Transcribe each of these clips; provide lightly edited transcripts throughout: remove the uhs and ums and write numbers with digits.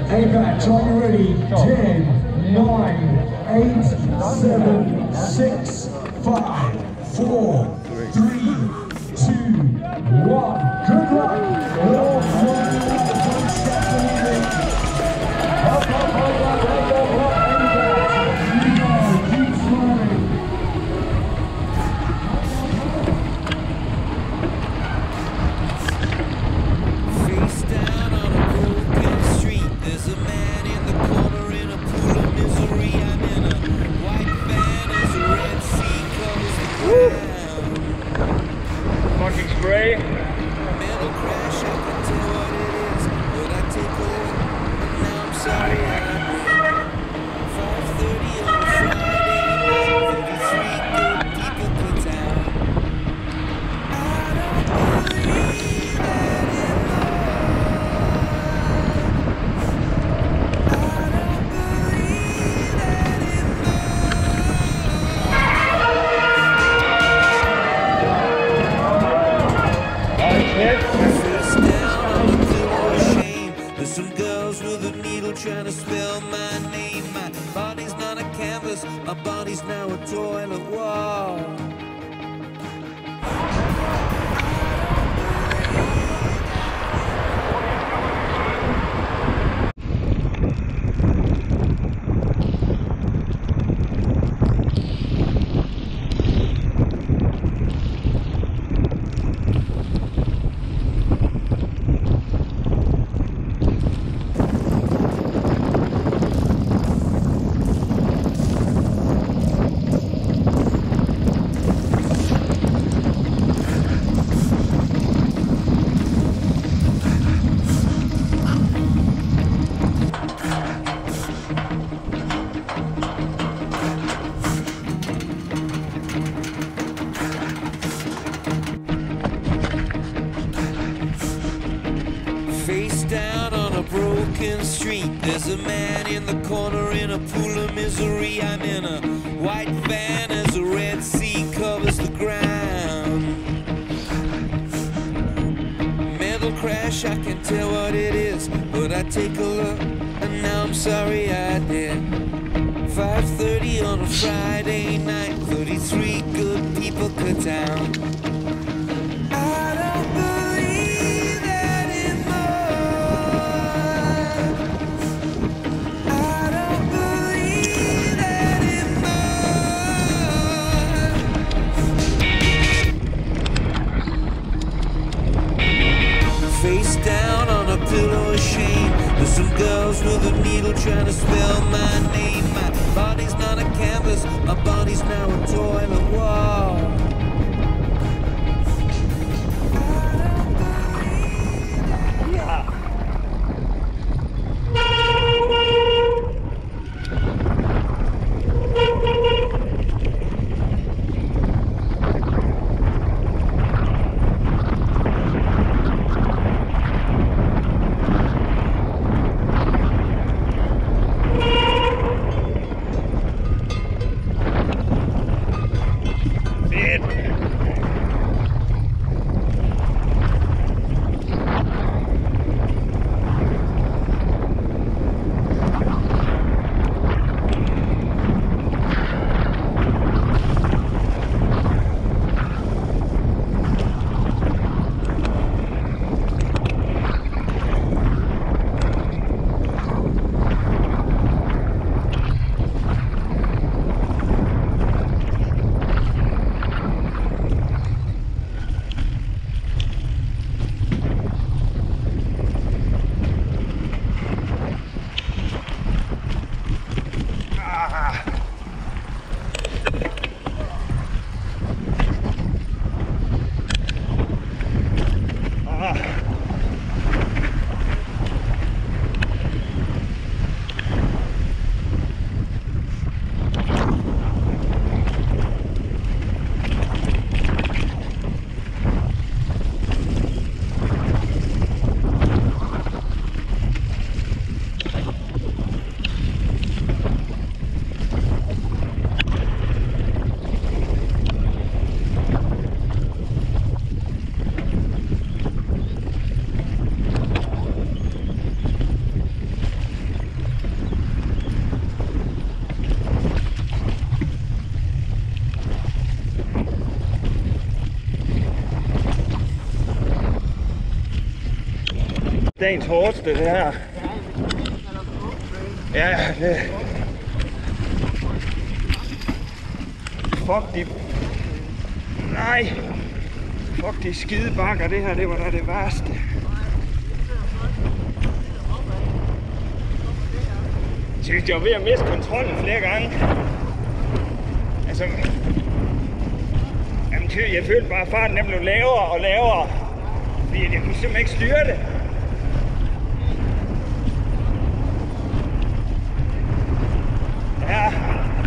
A-Batch, are you ready? 10, 9, 8, 7, 6, 5, 4, 3, 2, 1. Good luck. All one step to leading. Up, A-Batch. You go, keep smiling. Face down on a broken street. There's a man in the corner in a pool of misery. I'm in a white van as a red sea covers the ground. Fucking spray. Metal crash, I can tell what it is, but I take a look, and now I'm sorry I did. 5:30 on a Friday night, 33 good people put down. I don't believe anymore. I don't believe Face down on a pillow of shame. There's some girls with a needle trying to spell my name. My body's not a canvas, my body's now a toilet wall. Face down on a broken street. There's a man in the corner in a pool of misery. I'm in a white van as a red sea covers the ground. Metal crash, I can tell what it is, but I take a look, and now I'm sorry I did. 5:30 on a Friday night, 33 good people cut down. I don't believe anymore. I don't believe anymore. Face down on a pillow of shame. There's some girls with a needle trying to spell my name. My body's not a canvas, my body's now a toilet wall. Dagens hårdeste, det her. Ja, det... Fuck de... Nej! Fuck de skide bakker, det her, det var da det værste. Jeg synes, jeg var ved at miste kontrollen flere gange. Altså... Jamen, jeg følte bare, at farten blev lavere og lavere. Fordi jeg kunne simpelthen ikke styre det. Ja.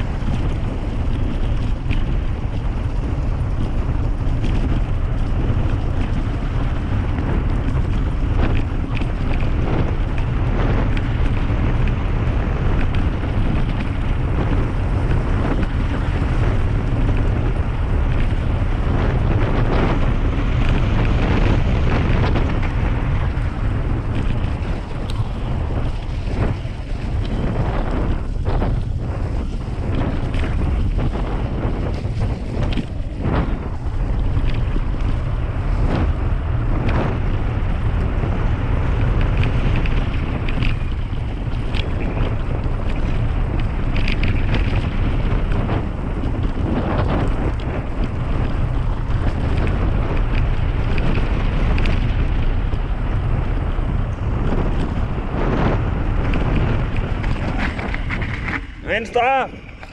Venstre!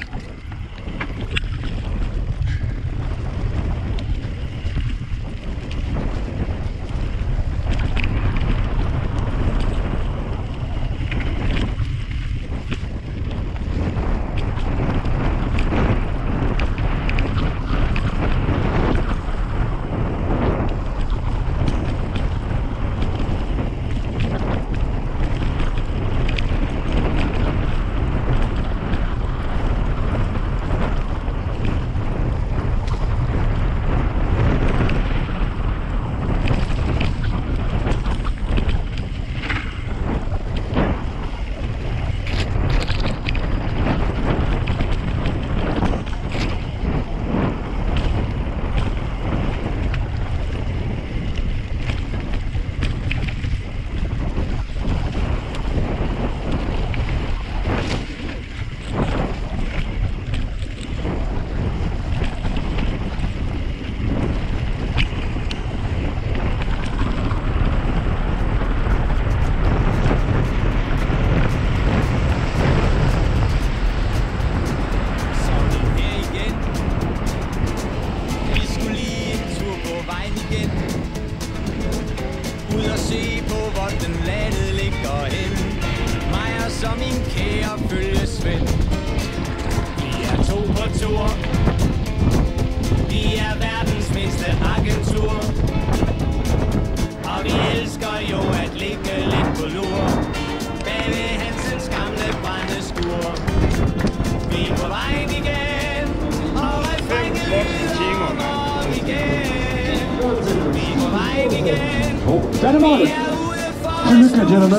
Se på, hvor den landet ligger hen. Mig og så min kære følgesven. Vi er to på tur. Vi er verdens mindste agentur. Og vi elsker jo at ligge lidt på lur bag ved Hansens gamle brændeskur. Vi er på vejen igen, og refrænget lyder igen. Vi er på vejen igen. Dynamite! Tillykke, gentlemen.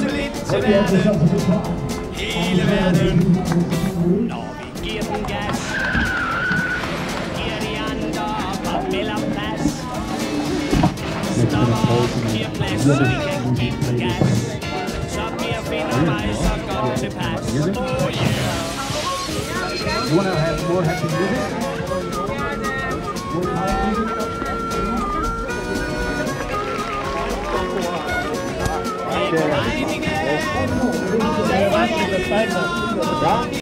Hele verden, når vi giver den gas, giver de andre op melder plads. Stopper op, giver plads, vi kan give den gas. Så bliver finder mig så godt tilpas. Oh yeah! You wanna have more happy music? Vejen igen, og vejen igen.